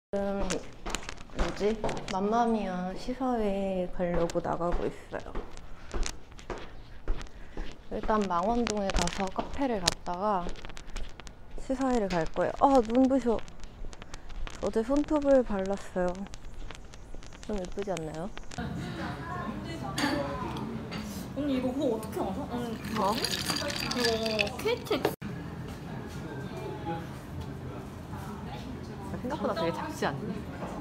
지금 뭐지? 맘마미아 시사회에 가려고 나가고 있어요. 일단 망원동에 가서 카페를 갔다가 시사회를 갈 거예요. 아, 눈부셔. 어제 손톱을 발랐어요. 좀 예쁘지 않나요? 언니 이거 그거 어떻게 알아? 언니 뭐? 이거 KTX 생각보다 되게 작지 않니?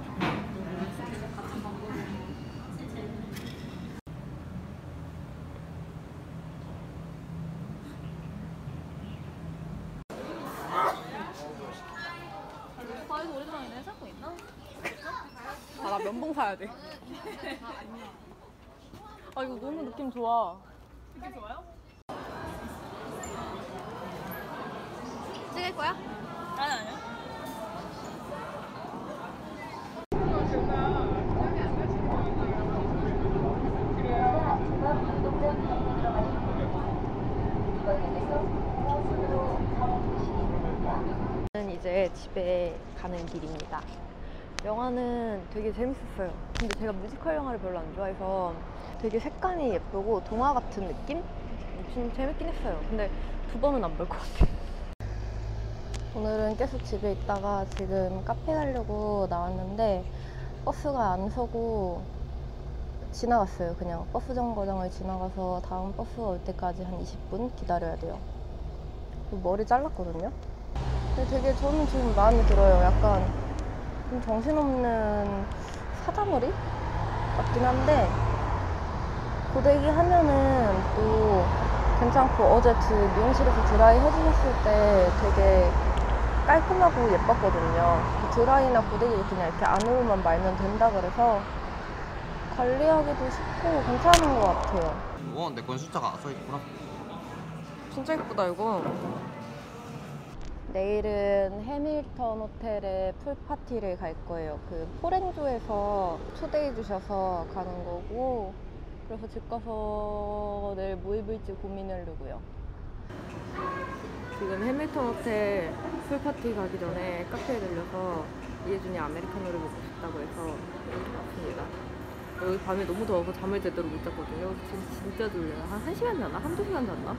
사이즈 오리지널이네. 사고 있나? 아, 나 면봉 사야 돼. 아, 이거 너무 느낌 좋아. 느낌 좋아요? 찍을 거야? 아니. 저는 이제 집에 가는 길입니다. 영화는 되게 재밌었어요. 근데 제가 뮤지컬 영화를 별로 안 좋아해서 되게 색감이 예쁘고 동화 같은 느낌? 좀 재밌긴 했어요. 근데 두 번은 안 볼 것 같아요. 오늘은 계속 집에 있다가 지금 카페 가려고 나왔는데 버스가 안 서고 지나갔어요. 그냥 버스 정거장을 지나가서 다음 버스가 올 때까지 한 20분 기다려야 돼요. 머리 잘랐거든요. 근데 되게 저는 지금 마음에 들어요. 약간 좀 정신없는 사자머리 같긴 한데 고데기 하면은 또 괜찮고, 어제 미용실에서 드라이 해주셨을 때 되게 깔끔하고 예뻤거든요. 드라이나 고데기 그냥 이렇게 안으로만 말면 된다 그래서 관리하기도 쉽고 괜찮은 것 같아요. 내 건 숫자가 써있구나. 진짜 예쁘다, 이거. 내일은 해밀턴 호텔에 풀파티를 갈 거예요. 그 포렌조에서 초대해 주셔서 가는 거고, 그래서 집 가서 내일 뭐 입을지 고민하려고요. 지금 해밀턴 호텔 풀파티 가기 전에 카페에 들려서 이혜준이 아메리카노를 먹고 싶다고 해서 이렇게 왔습니다. 여기 밤에 너무 더워서 잠을 제대로 못 잤거든요. 지금 진짜 졸려요. 한 1시간 잤나? 한두 시간 잤나?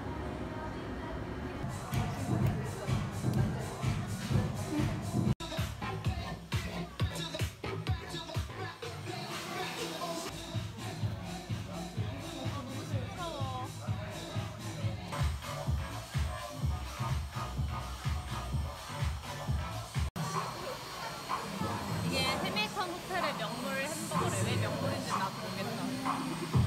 이게 해밀턴 호텔의 명물 햄버거래. 왜 명물인지 나도 모르겠다.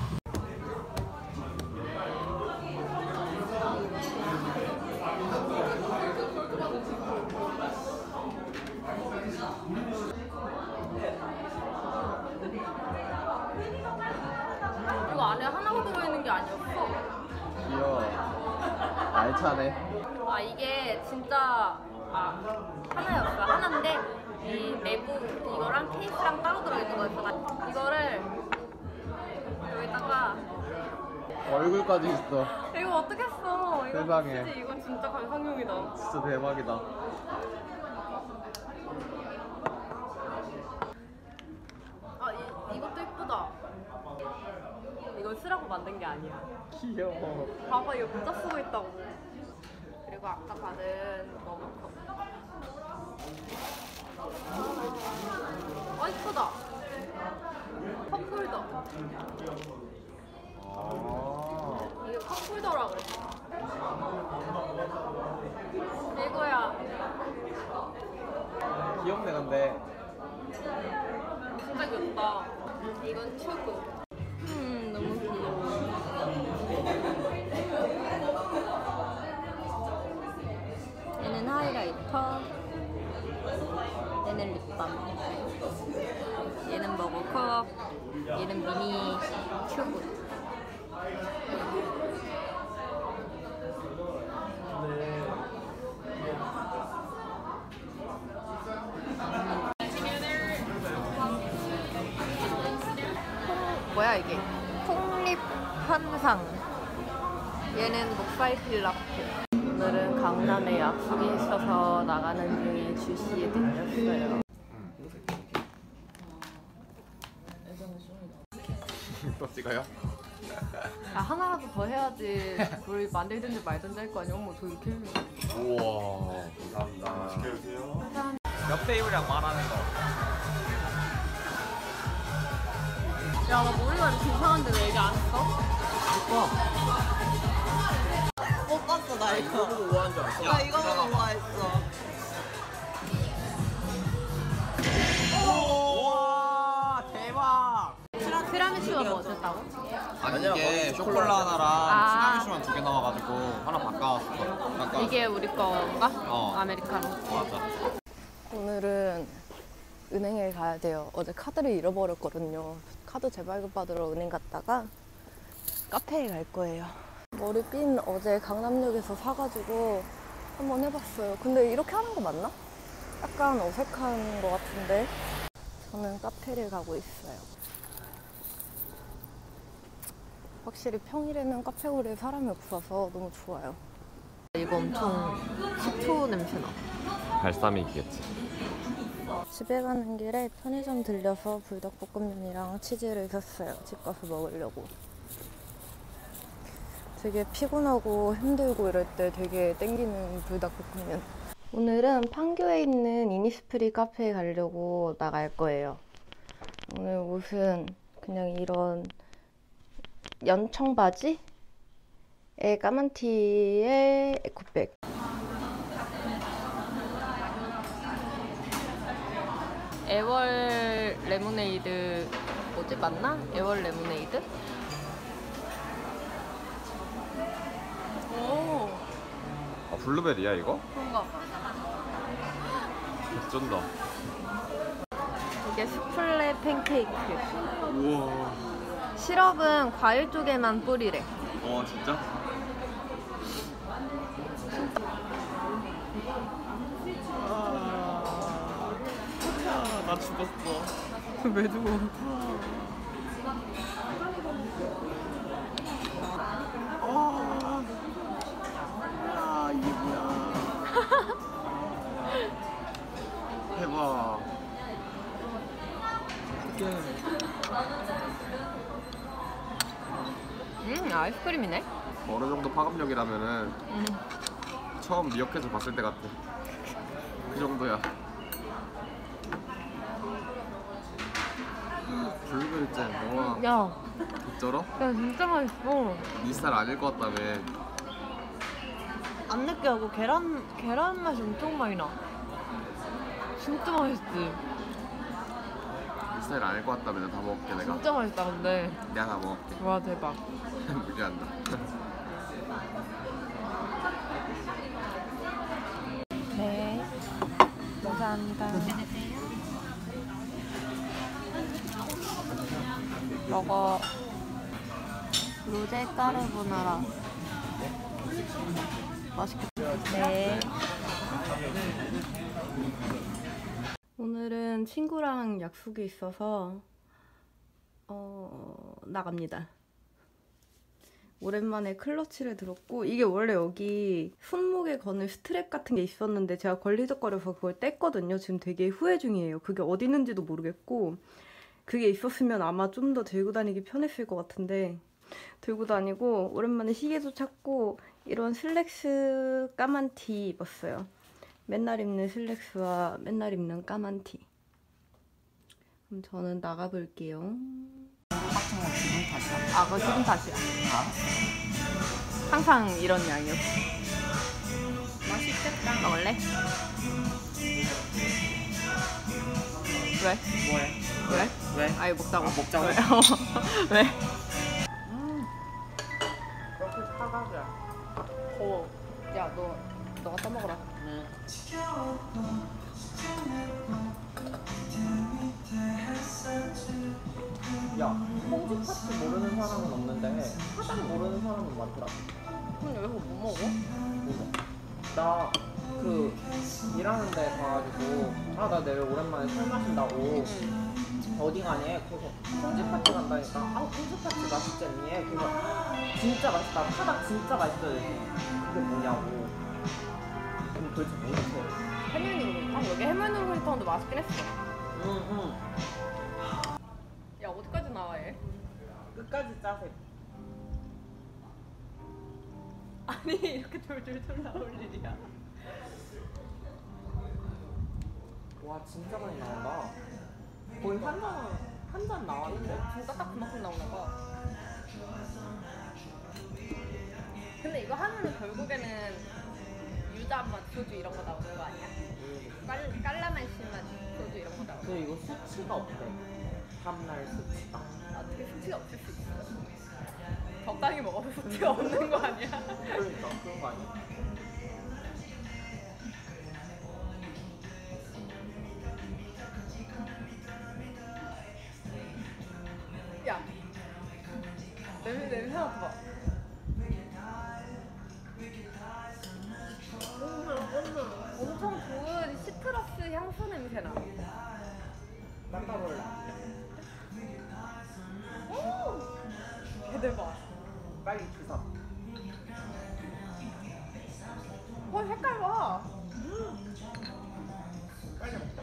이거 안에 하나가 들어있는 게 아니었어. 귀여워. 알차네. 아 이게 진짜 하나였어요. 하나인데 이 내부 이거랑 케이스랑 따로 들어있는 거였어. 이거를 여기다가 얼굴까지 있어. 이거 어떻게 했어? 이거 세상에. 진짜 이건 진짜 관상용이다. 진짜 대박이다. 이것도 예쁘다. 이건 쓰라고 만든 게 아니야. 귀여워. 봐봐 이거 문자 쓰고 있다고. 그리고 아까 받은 머그컵. 이쁘다. 컵홀더. 이게 컵홀더라 그랬어. 이거야. 귀엽네, 근데. 진짜 귀엽다. 이건 튜브. 너무 귀여워. 얘는 하이라이터, 얘는 립밤, 얘는 머그컵, 얘는 미니 튜브. 뭐야 이게? 폭립 환상. 얘는 목살 필라프. 오늘은 강남에 약속이 있어서 나가는 중에 주시에 들렸어요. 또 찍어요? 야, 하나라도 더 해야지. 우리 만들든지 말든지 할 거 아니야. 어머, 저 이렇게. 우와 감사합니다. 옆테이블이랑 말하는 거. 야, 나 머리가 이렇게 이상한데 왜 얘기 안 했어? 못 봤어 나 이거. 보고 우아한 줄 알았어. 나 이거 보고 좋아했어. 우와 대박. 티라미수가 뭐 어쨌다고? 아니 이게 쇼콜라 하나랑 티라미수만 2개 나와가지고 하나 바꿔왔어. 이게 우리 건가? 어. 아메리카노. 맞아. 오늘은 은행에 가야 돼요. 어제 카드를 잃어버렸거든요. 카드 재발급받으러 은행 갔다가 카페에 갈 거예요. 머리핀 어제 강남역에서 사가지고 한번 해봤어요. 근데 이렇게 하는 거 맞나? 약간 어색한 것 같은데. 저는 카페를 가고 있어요. 확실히 평일에는 카페고리에 사람이 없어서 너무 좋아요. 이거 엄청 식초 냄새나. 발사믹이겠지. 집에 가는 길에 편의점 들려서 불닭볶음면이랑 치즈를 샀어요. 집 가서 먹으려고. 되게 피곤하고 힘들고 이럴 때 되게 땡기는 불닭볶음면. 오늘은 판교에 있는 이니스프리 카페에 가려고 나갈 거예요. 오늘 옷은 그냥 이런 연청 바지에 까만 티에 에코백. 애월 레모네이드 뭐지? 맞나? 애월 레모네이드? 오, 아 블루베리야 이거? 그런가 봐. 쩐다. 이게 수플레 팬케이크. 우와. 시럽은 과일 쪽에만 뿌리래. 진짜? 나 죽었어. 왜 죽어? 이게 뭐야? 대박. 아이스크림이네. 어느 정도 파급력이라면은 처음 미역해서 봤을 때 같아. 그 정도야. 블루베리 잼. 와. 야, 어쩌러? 야 진짜 맛있어. 네 스타일 아닐 것 같다며. 안 느끼하고 계란 맛이 엄청 많이 나. 진짜 맛있지. 네 스타일 아닐 것 같다며. 내가 다 먹을게 내가. 진짜 맛있다 근데. 내가 다 먹을게. 와 대박. 무리한다. 네, 감사합니다. 먹어. 로제 까르보나라. 맛있겠다. 네. 오늘은 친구랑 약속이 있어서 나갑니다. 오랜만에 클러치를 들었고, 이게 원래 여기 손목에 거는 스트랩 같은 게 있었는데 제가 걸리적거려서 그걸 뗐거든요. 지금 되게 후회 중이에요. 그게 어디 있는지도 모르겠고, 그게 있었으면 아마 좀 더 들고 다니기 편했을 것 같은데 들고 다니고, 오랜만에 시계도 찾고 이런 슬랙스 까만 티 입었어요. 맨날 입는 슬랙스와 맨날 입는 까만 티. 그럼 저는 나가볼게요. 아, 그거 기분 탓이야. 항상 이런 양이었어. 맛있겠다. 먹을래? 왜? 뭐해? 왜? 왜? 아이, 먹자고. 먹자고? 왜? 왜? 그렇게 사과야. 더워. 야, 너가 떠먹어라. 야, 콩쥐 파츠 모르는 사람은 없는데 사장 모르는 사람은 많더라. 그럼 여기서 뭐 먹어? 나 그 일하는 데 가가지고 나 내일 오랜만에 술 마신다고 어디 가니? 그래서 콩쥐 파츠 간다니까 콩쥐 파츠 맛있겠니? 그래서 진짜 맛있다. 파닭 진짜 맛있어요. 그게 뭐냐고. 그럼 도대체 뭐지? 해면으로. 아, 여기 해면으로 끓였는데 맛있긴 했어. 응. 야, 어디까지 나와 얘? 끝까지 짜세. 아니 이렇게 돌돌돌 나올 일이야. 와 진짜 많이 나온다. 거의 한 잔 나왔는데? 진짜 딱 그만큼 나오나 봐. 근데 이거 하면은 결국에는 유자 맛 소주 이런 거 나오는 거 아니야? 깔라만시 맛 소주 이런 거 나오는 거. 근데 이거 수치가 없대. 다음날 수치가. 어떻게 수치가 없을 수 있어? 적당히 먹어서 수치가 없는 거 아니야? 그러니까 그런 거 아니야? 야 냄새 맡아봐. 엄청 좋은 시트러스 향수 냄새나. 맡아볼라. 개대박. 빨리 주사. 색깔 봐. 빨리 먹자.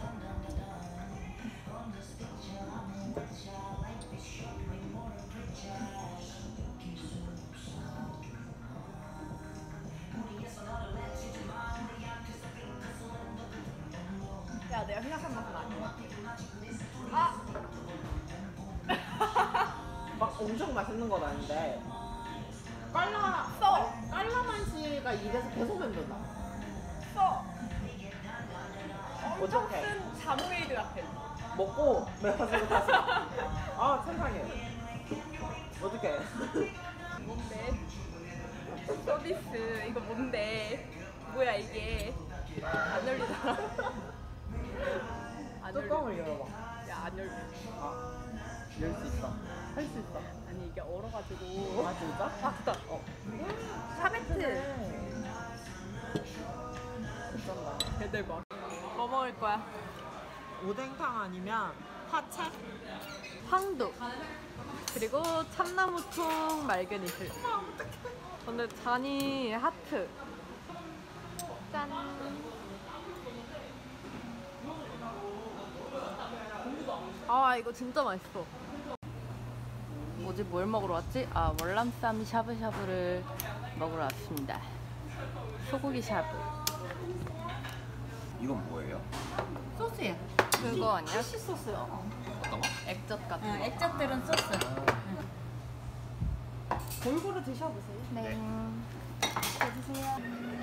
야 내가 생각한 맛은 아니야. 막 엄청 맛있는 건 아닌데 깔라만시가 입에서 계속 맴돈다. 엄청 어떡해. 쓴 자모에이드 같아. 먹고 매워지고 다시 아 세상에 어떡해. 뭔데? 서비스 이거 뭔데? 뭐야 이게? 안 열리잖아. 안 열려. 뚜껑을 열어봐. 야안 열려. 열 수 있어. 할 수 있어. 아니 이게 얼어가지고. 아 진짜? 아 됐다. 샤베트. 미쳤다. 대대박. 뭐 먹을 거야? 오뎅탕 아니면 파채? 황도. 그리고 참나무통 말그니틀. 근데 잔이 하트. 짠. 아 이거 진짜 맛있어. 뭐지 뭘 먹으러 왔지? 아 월남쌈 샤브샤브를 먹으러 왔습니다. 소고기 샤브. 이건 뭐예요? 소스야. 그거 아니야? 피쉬 소스요. 어떤 거? 액젓 같은 거. 액젓들은 소스. 골고루 드셔보세요. 네. 드세요.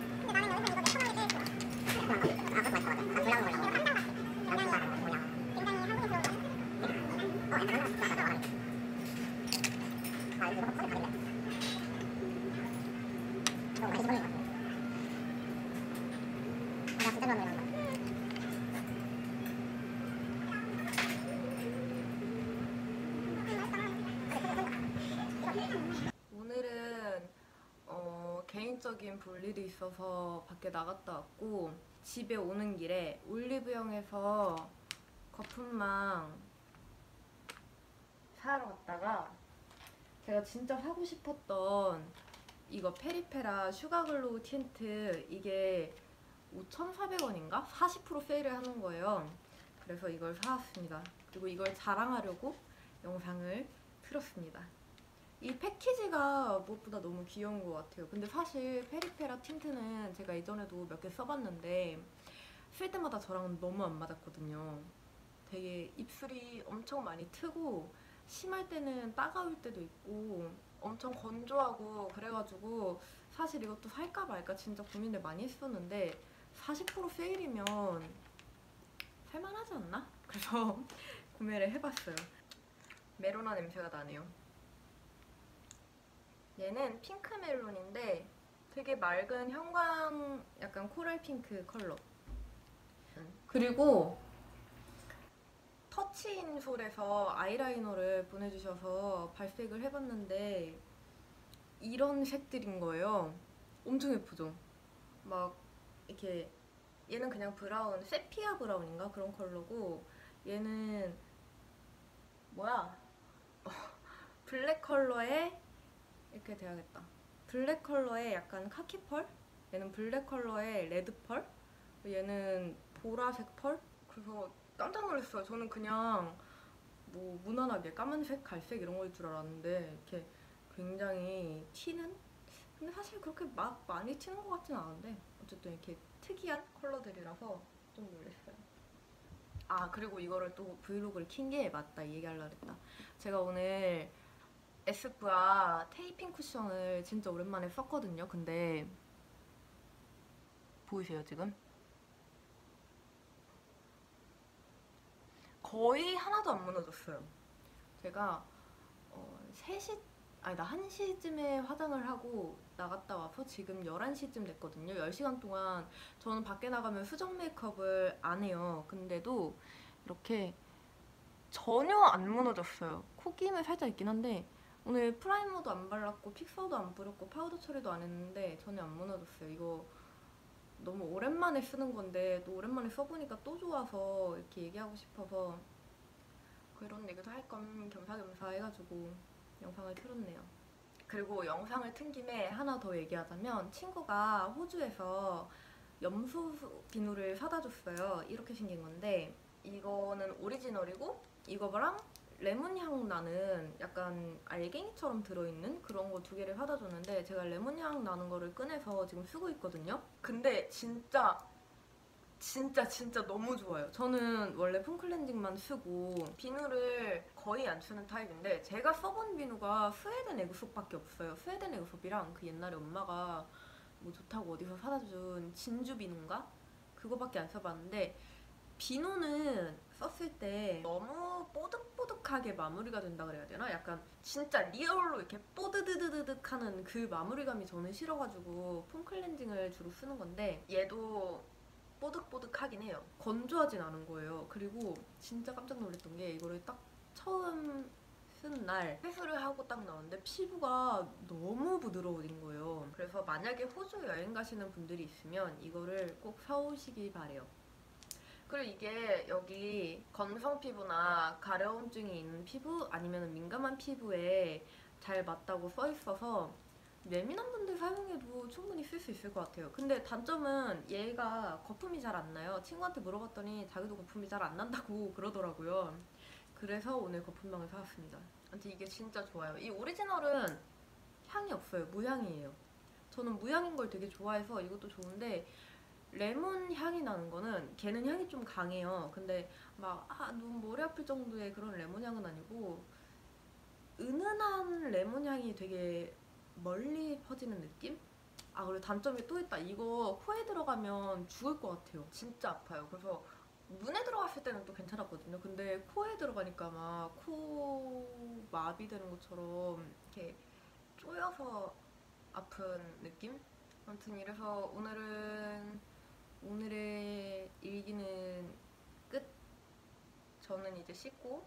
오늘은 개인적인 볼일이 있어서 밖에 나갔다 왔고 집에 오는 길에 올리브영에서 거품망 사러 갔다가 제가 진짜 사고 싶었던 이거 페리페라 슈가글로우 틴트 이게 5,400원인가? 40% 세일을 하는 거예요. 그래서 이걸 사왔습니다. 그리고 이걸 자랑하려고 영상을 틀었습니다. 이 패키지가 무엇보다 너무 귀여운 것 같아요. 근데 사실 페리페라 틴트는 제가 예전에도 몇 개 써봤는데 쓸 때마다 저랑 너무 안 맞았거든요. 되게 입술이 엄청 많이 트고 심할 때는 따가울 때도 있고 엄청 건조하고 그래가지고 사실 이것도 살까 말까 진짜 고민을 많이 했었는데 40% 세일이면 살만하지 않나? 그래서 구매를 해봤어요. 메로나 냄새가 나네요. 얘는 핑크 멜론인데 되게 맑은 형광 약간 코랄 핑크 컬러. 그리고 터치인솔에서 아이라이너를 보내주셔서 발색을 해봤는데 이런 색들인 거예요. 엄청 예쁘죠? 막 이렇게 얘는 그냥 브라운, 세피아 브라운인가? 그런 컬러고 얘는 뭐야? 블랙 컬러에 이렇게 돼야겠다. 블랙 컬러에 약간 카키 펄? 얘는 블랙 컬러에 레드 펄? 얘는 보라색 펄? 그래서 깜짝 놀랐어요. 저는 그냥 뭐 무난하게 까만색, 갈색 이런 거일 줄 알았는데 이렇게 굉장히 튀는? 근데 사실 그렇게 막 많이 튀는 것 같진 않은데 어쨌든 이렇게 특이한 컬러들이라서 좀 놀랐어요. 아 그리고 이거를 또 브이로그를 킨 게 맞다 이 얘기하려고 했다. 제가 오늘 에스쁘아 테이핑 쿠션을 진짜 오랜만에 썼거든요. 근데 보이세요 지금? 거의 하나도 안 무너졌어요. 제가 3시 아니다 1시쯤에 화장을 하고 나갔다 와서 지금 11시쯤 됐거든요. 10시간 동안 저는 밖에 나가면 수정 메이크업을 안 해요. 근데도 이렇게 전혀 안 무너졌어요. 코김이 살짝 있긴 한데 오늘 프라이머도 안 발랐고 픽서도 안 뿌렸고 파우더 처리도 안 했는데 전혀 안 무너졌어요. 이거 너무 오랜만에 쓰는 건데 또 오랜만에 써보니까 또 좋아서 이렇게 얘기하고 싶어서 그런 얘기도 할 거면 겸사겸사 해가지고 영상을 틀었네요. 그리고 영상을 튼 김에 하나 더 얘기하자면 친구가 호주에서 염소 비누를 사다 줬어요. 이렇게 생긴 건데 이거는 오리지널이고 이거랑 레몬향 나는 약간 알갱이처럼 들어있는 그런 거 2개를 사다 줬는데 제가 레몬향 나는 거를 꺼내서 지금 쓰고 있거든요. 근데 진짜 너무 좋아요. 저는 원래 폼클렌징만 쓰고 비누를 거의 안 쓰는 타입인데 제가 써본 비누가 스웨덴 에그솝밖에 없어요. 스웨덴 에그솝이랑 그 옛날에 엄마가 뭐 좋다고 어디서 사다 준 진주 비누인가? 그거밖에 안 써봤는데 비누는 썼을 때 너무 뽀득뽀득하게 마무리가 된다 그래야 되나? 약간 진짜 리얼로 이렇게 뽀드드드득 하는 그 마무리감이 저는 싫어가지고 폼클렌징을 주로 쓰는 건데 얘도 뽀득뽀득하긴 해요. 건조하진 않은 거예요. 그리고 진짜 깜짝 놀랐던 게 이거를 딱 처음 쓴 날 세수를 하고 딱 나왔는데 피부가 너무 부드러워진 거예요. 그래서 만약에 호주 여행 가시는 분들이 있으면 이거를 꼭 사오시기 바래요. 그리고 이게 여기 건성 피부나 가려움증이 있는 피부 아니면 민감한 피부에 잘 맞다고 써 있어서 예민한 분들 사용해도 충분히 쓸 수 있을 것 같아요. 근데 단점은 얘가 거품이 잘 안 나요. 친구한테 물어봤더니 자기도 거품이 잘 안 난다고 그러더라고요. 그래서 오늘 거품망을 사왔습니다. 아무튼 이게 진짜 좋아요. 이 오리지널은 향이 없어요. 무향이에요. 저는 무향인 걸 되게 좋아해서 이것도 좋은데 레몬 향이 나는 거는 걔는 향이 좀 강해요. 근데 막 너무 머리 아플 정도의 그런 레몬 향은 아니고 은은한 레몬 향이 되게 멀리 퍼지는 느낌? 아 그리고 단점이 또 있다. 이거 코에 들어가면 죽을 것 같아요. 진짜 아파요. 그래서 눈에 들어갔을 때는 또 괜찮았거든요. 근데 코에 들어가니까 막 코 마비되는 것처럼 이렇게 쪼여서 아픈 느낌? 아무튼 이래서 오늘의 일기는 끝. 저는 이제 씻고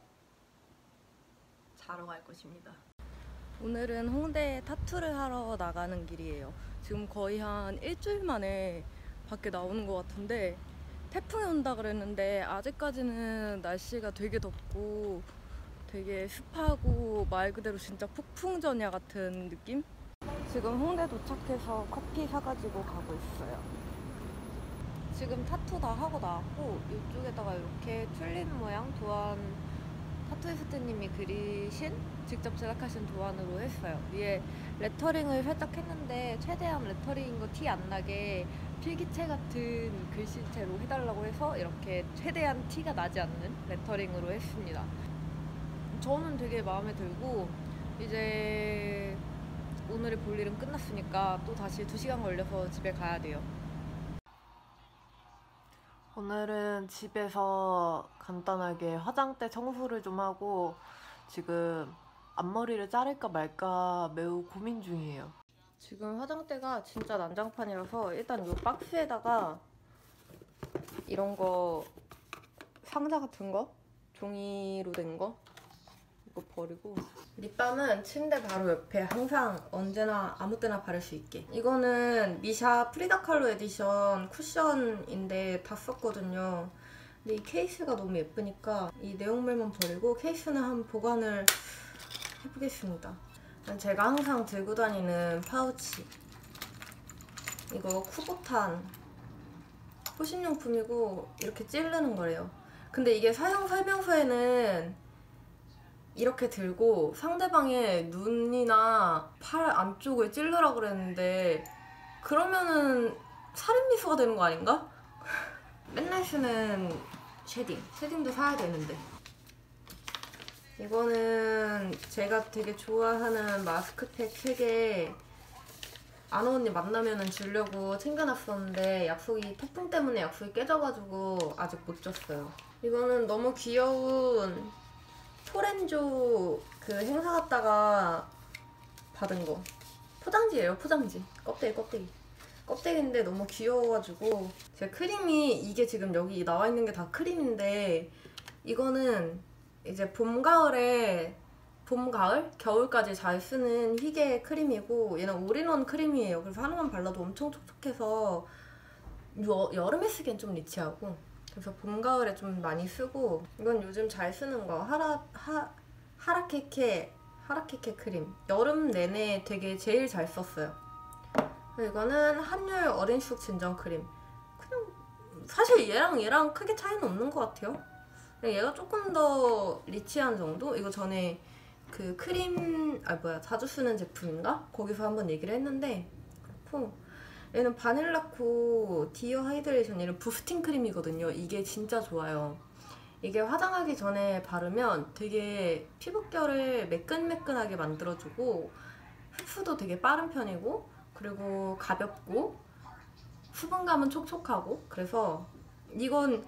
자러 갈 것입니다. 오늘은 홍대에 타투를 하러 나가는 길이에요. 지금 거의 한 일주일 만에 밖에 나오는 것 같은데 태풍이 온다 그랬는데 아직까지는 날씨가 되게 덥고 되게 습하고 말 그대로 진짜 폭풍전야 같은 느낌? 지금 홍대 도착해서 커피 사가지고 가고 있어요. 지금 타투 다 하고 나왔고 이쪽에다가 이렇게 튤립 모양 도안 타투이스트님이 그리신 직접 제작하신 도안으로 했어요. 위에 레터링을 살짝 했는데 최대한 레터링인 거 티 안 나게 필기체 같은 글씨체로 해달라고 해서 이렇게 최대한 티가 나지 않는 레터링으로 했습니다. 저는 되게 마음에 들고 이제 오늘의 볼 일은 끝났으니까 또 다시 2시간 걸려서 집에 가야 돼요. 오늘은 집에서 간단하게 화장대 청소를 좀 하고 지금 앞머리를 자를까 말까 매우 고민 중이에요. 지금 화장대가 진짜 난장판이라서 일단 이 박스에다가 이런 거 상자 같은 거 종이로 된 거 이거 버리고 립밤은 침대 바로 옆에 항상 언제나 아무 때나 바를 수 있게 이거는 미샤 프리다 칼로 에디션 쿠션인데 다 썼거든요. 근데 이 케이스가 너무 예쁘니까 이 내용물만 버리고 케이스는 한번 보관을 해보겠습니다. 제가 항상 들고 다니는 파우치 이거 쿠보탄 호신용품이고 이렇게 찌르는 거래요. 근데 이게 사용 설명서에는 이렇게 들고 상대방의 눈이나 팔 안쪽을 찔러라 그랬는데 그러면은 살인미수가 되는 거 아닌가? 맨날 쓰는 쉐딩도 사야 되는데 이거는 제가 되게 좋아하는 마스크팩 3개 아노 언니 만나면은 주려고 챙겨놨었는데 태풍 때문에 약속이 깨져가지고 아직 못 줬어요. 이거는 너무 귀여운 토렌조 그 행사 갔다가 받은 거. 포장지예요, 포장지. 껍데기인데 너무 귀여워가지고 제 크림이 이게 지금 여기 나와 있는 게 다 크림인데 이거는 이제 봄, 가을, 겨울까지 잘 쓰는 희게 크림이고 얘는 올인원 크림이에요. 그래서 하나만 발라도 엄청 촉촉해서 여름에 쓰기엔 좀 리치하고 그래서 봄, 가을에 좀 많이 쓰고 이건 요즘 잘 쓰는 거 하라케케 크림. 여름 내내 되게 제일 잘 썼어요. 이거는 한율 어린이식 진정 크림. 그냥 사실 얘랑 크게 차이는 없는 것 같아요. 얘가 조금 더 리치한 정도? 이거 전에 그 크림 자주 쓰는 제품인가? 거기서 한번 얘기를 했는데 그렇고 얘는 바닐라코 디어 하이드레이션 얘는 부스팅 크림이거든요. 이게 진짜 좋아요. 이게 화장하기 전에 바르면 되게 피부결을 매끈매끈하게 만들어주고 흡수도 되게 빠른 편이고 그리고 가볍고 수분감은 촉촉하고 그래서 이건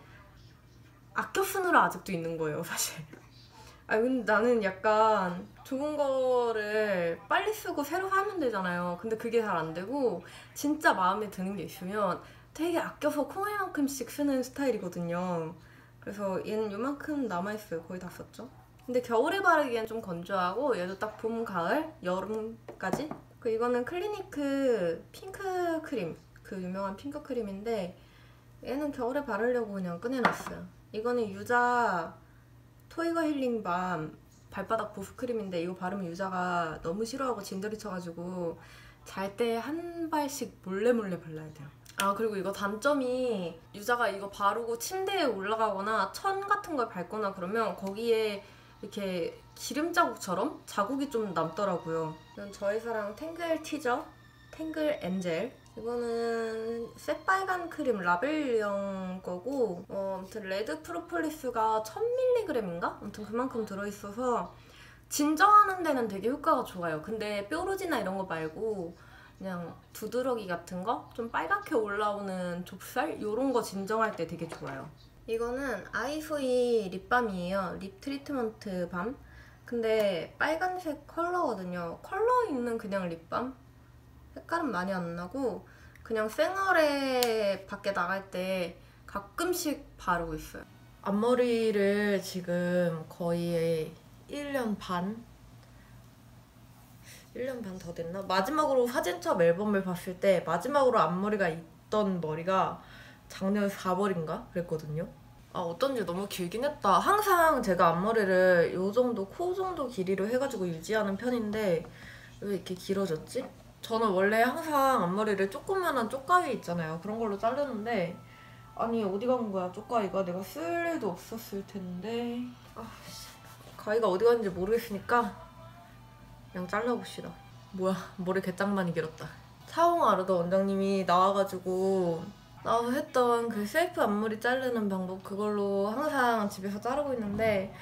아껴 쓰느라 아직도 있는 거예요, 사실. 근데 나는 약간 좋은 거를 빨리 쓰고 새로 사면 되잖아요. 근데 그게 잘 안 되고 진짜 마음에 드는 게 있으면 되게 아껴서 콩알만큼씩 쓰는 스타일이거든요. 그래서 얘는 요만큼 남아있어요. 거의 다 썼죠. 근데 겨울에 바르기엔 좀 건조하고 얘도 딱 봄, 가을, 여름까지? 이거는 클리니크 핑크 크림. 그 유명한 핑크 크림인데 얘는 겨울에 바르려고 그냥 꺼내놨어요. 이거는 유자 토이거 힐링 밤 발바닥 보습 크림인데 이거 바르면 유자가 너무 싫어하고 진드리 쳐가지고 잘 때 한 발씩 몰래 발라야 돼요. 그리고 이거 단점이 유자가 이거 바르고 침대에 올라가거나 천 같은 걸 밟거나 그러면 거기에 이렇게 기름 자국처럼 자국이 좀 남더라고요. 이건 저의 사랑 탱글 티저 탱글 엔젤. 이거는 새빨간 크림 라벨령 거고 아무튼 레드 프로폴리스가 1000mg인가? 아무튼 그만큼 들어있어서 진정하는 데는 되게 효과가 좋아요. 근데 뾰루지나 이런 거 말고 그냥 두드러기 같은 거? 좀 빨갛게 올라오는 좁쌀? 이런 거 진정할 때 되게 좋아요. 이거는 아이소이 립밤이에요. 립 트리트먼트 밤. 근데 빨간색 컬러거든요. 컬러 있는 그냥 립밤? 색깔은 많이 안 나고 그냥 생얼에 밖에 나갈 때 가끔씩 바르고 있어요. 앞머리를 지금 거의 1년 반 더 됐나? 마지막으로 사진첩 앨범을 봤을 때 마지막으로 앞머리가 있던 머리가 작년 4월인가? 그랬거든요. 어쩐지 너무 길긴 했다. 항상 제가 앞머리를 요 정도, 코 정도 길이로 해가지고 유지하는 편인데 왜 이렇게 길어졌지? 저는 원래 항상 앞머리를 조그만한 쪽가위 있잖아요. 그런 걸로 자르는데 아니 어디 간 거야 쪽가위가. 내가 쓸 일도 없었을 텐데 가위가 어디 갔는지 모르겠으니까 그냥 잘라봅시다. 뭐야 머리 개짱많이 길었다. 차홍 아르더 원장님이 나와서 했던 그 셀프 앞머리 자르는 방법 그걸로 항상 집에서 자르고 있는데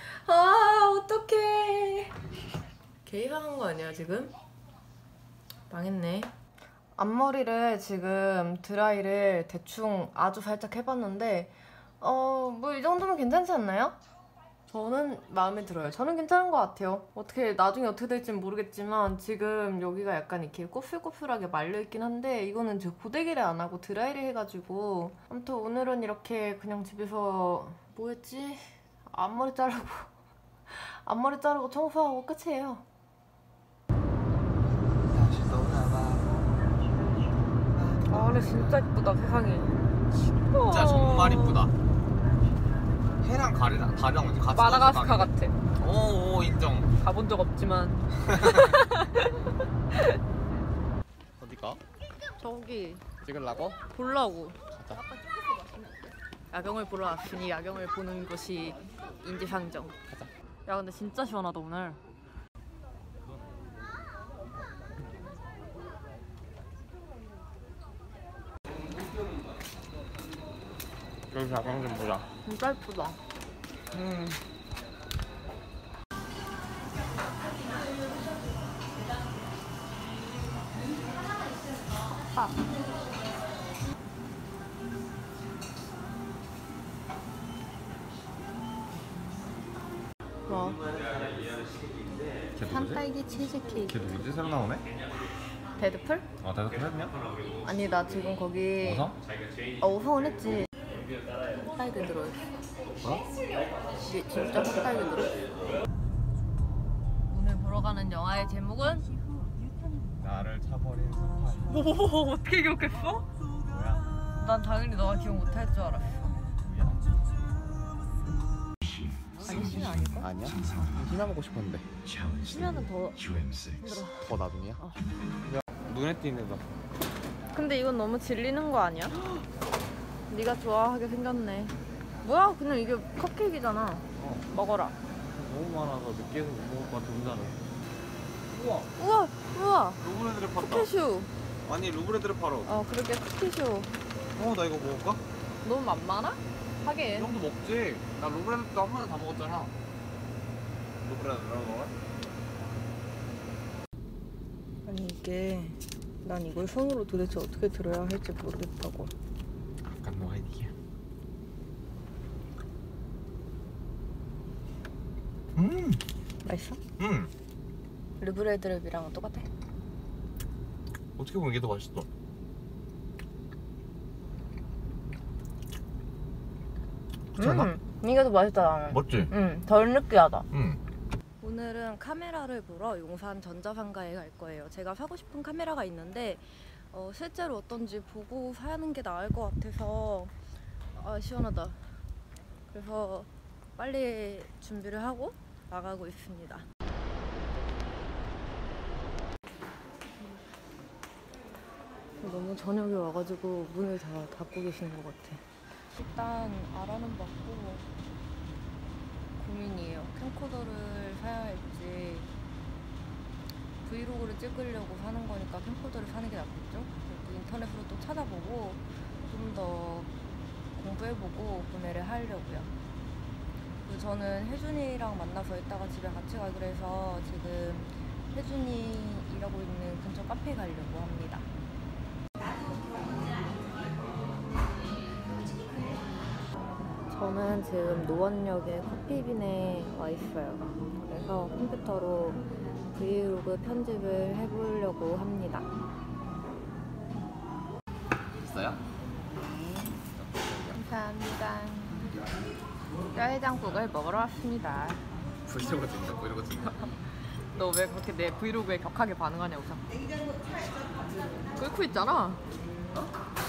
어떡해. 개이상한 거 아니야 지금? 망했네. 앞머리를 지금 드라이를 대충 아주 살짝 해봤는데 뭐 이 정도면 괜찮지 않나요? 저는 마음에 들어요. 저는 괜찮은 것 같아요. 나중에 어떻게 될지는 모르겠지만 지금 여기가 약간 이렇게 꼬풀꼬풀하게 말려있긴 한데 이거는 제가 고데기를 안 하고 드라이를 해가지고 아무튼 오늘은 이렇게 그냥 집에서 뭐 했지? 앞머리 자르고 청소하고 끝이에요. 근데 진짜 이쁘다 세상에. 진짜 정말 이쁘다. 해랑 가리랑 같이 마다가스카 같아. 오 인정. 가본 적 없지만. 어디가? 저기 찍으려고? 보려고. 가자. 야경을 보러 왔으니 야경을 보는 것이 인지상정. 가자. 야 근데 진짜 시원하다 오늘. 여기 가방 좀 보자. 진짜 예쁘다. 뭐? 산딸기 치즈케이크. 걔 누구지? 새로 나오네? 데드풀? 아 대답 했냐? 아니 나 지금 거기 어서? 5성은 했지. 헛딸기 들어있어. 어? 이게 진짜 헛딸기 들어있어. 오늘 보러 가는 영화의 제목은? 나를 차버린 사파이. 뭐 어떻게 기억했어? 뭐야? 난 당연히 너가 기억 못할 줄 알았어. 미안. 아니 쉬면 아닐까? 아니야? 희나 먹고 싶었는데. 쉬면은 더 힘들어. 더 나중이야? 눈에 띄는 거. 근데 이건 너무 질리는 거 아니야? 네가 좋아하게 생겼네. 뭐야? 그냥 이게 컵케이크잖아. 먹어라. 너무 많아서 느끼해서 못 먹을 것 같아 혼자는. 우와. 우와! 우와! 루브레드를 팔다. 쿠키슈. 아니 루브레드를 팔어. 그러게 쿠키슈. 나 이거 먹을까? 너무 만만하? 이 하긴. 정도 먹지. 나 루브레드도 한 번에 다 먹었잖아. 루브레드 먹어? 아니 이게 난 이걸 손으로 도대체 어떻게 들어야 할지 모르겠다고. 약간 너 아이디야. 맛있어? 음. 르브레드랩이랑 똑같아? 어떻게 보면 이게 더 맛있어. 그렇지 않아? 이게 더 맛있다 나는. 맞지? 덜 느끼하다. 응. 오늘은 카메라를 보러 용산 전자상가에 갈 거예요. 제가 사고 싶은 카메라가 있는데 실제로 어떤지 보고 사는 게 나을 것 같아서 시원하다. 그래서 빨리 준비를 하고 나가고 있습니다. 너무 저녁에 와가지고 문을 다 닫고 계시는 것 같아. 일단 알아는 봤고 고민이에요. 캠코더를 사야 할지 브이로그를 찍으려고 사는 거니까 캠코더를 사는 게 낫겠죠? 그래서 인터넷으로 또 찾아보고 좀 더 공부해보고 구매를 하려고요. 그리고 저는 혜준이랑 만나서 이따가 집에 같이 가기로 해서 지금 혜준이 일하고 있는 근처 카페에 가려고 합니다. 저는 지금 노원역의 커피빈에 와 있어요. 그래서 컴퓨터로 브이로그 편집을 해보려고 합니다. 있어요? 감사합니다. 뼈해장국을 먹으러 왔습니다. 브이로그 찍는다. 브이로그 찍는다. 너 왜 그렇게 내 브이로그에 격하게 반응하냐고 자꾸. 끓고 있잖아.